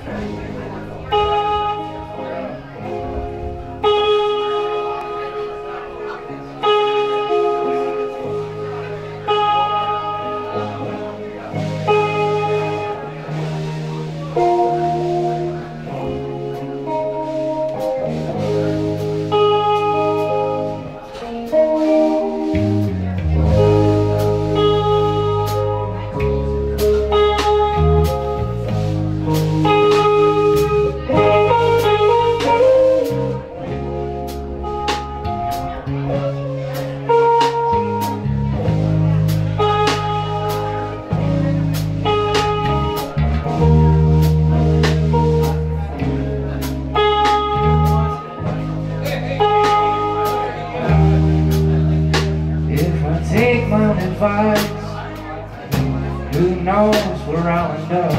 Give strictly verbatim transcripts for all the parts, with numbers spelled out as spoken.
Take my own advice, who knows where I'll end up.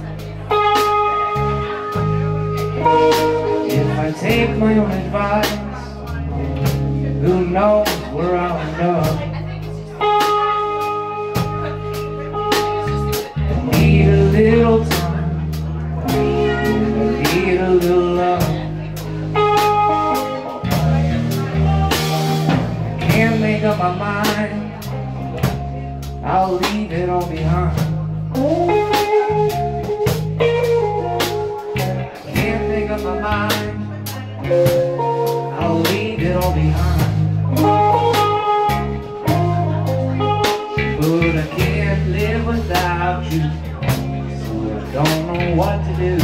If I take my own advice, who knows where I'll end up. I need a little time, I need a little love. I can't make up my mind, I'll leave it all behind. Can't make up my mind, I'll leave it all behind. But I can't live without you, so I don't know what to do.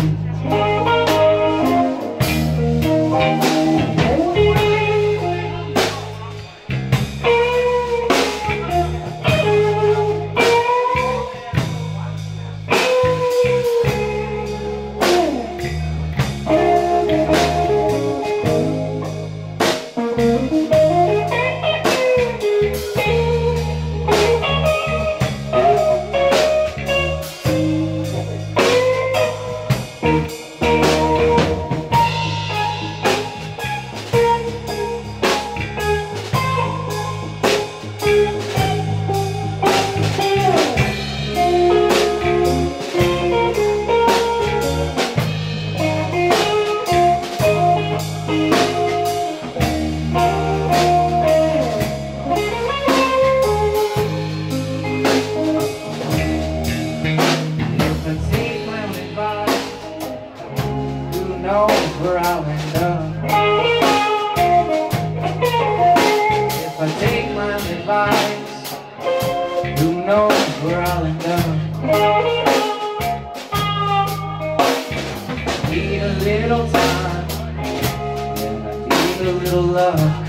Where I'll end up. If I take my own advice, who knows where I'll end up. Need a little time, and I need a little love.